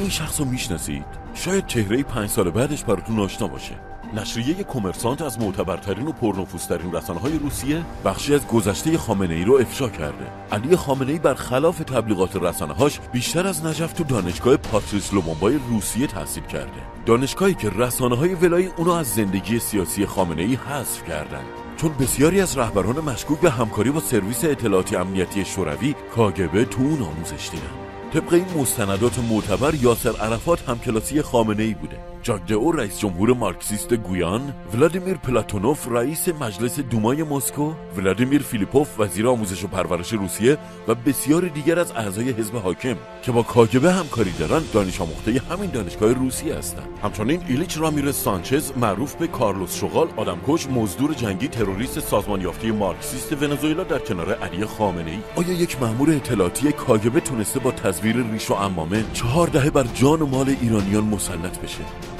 این شخص رو میشناسید؟ شاید چهره 5 سال بعدش براتون آشنا باشه. نشریه کمرسانت از معتبرترین و پرنفوذترین رسانه‌های روسیه بخشی از گذشته خامنه‌ای رو افشا کرده. علی خامنه‌ای برخلاف تبلیغات رسانه‌هاش بیشتر از نجف تو دانشگاه پاتریس لومونبای روسیه تحصیل کرده. دانشگاهی که رسانه‌های ولایی اونو از زندگی سیاسی خامنه‌ای حذف کردن. چون بسیاری از رهبران مشکوک به همکاری با سرویس اطلاعاتی امنیتی شوروی کاگبه تو اون آموزش دیدن. طبق این مستندات معتبر یاسر عرفات همکلاسی خامنه‌ای بوده. ژاک دئو رئیس جمهور مارکسیست گویان، ولادیمیر پلاتونوف رئیس مجلس دومای مسکو، ولادیمیر فیلیپوف وزیر آموزش و پرورش روسیه و بسیار دیگر از اعضای حزب حاکم که با کاگبه همکاری دارن دانش آموخته همین دانشگاه روسیه هستند. همچنین ایلیچ رامیرز سانچز معروف به کارلوس شغال، آدمکش، مزدور جنگی، تروریست سازمان یافته مارکسیست ونزوئلا در کنار علی خامنه‌ای. آیا یک مأمور اطلاعاتی کاگبه تونسته با تزویر ریش و عمامه 4 دهه بر جان و مال ایرانیان مسلط بشه؟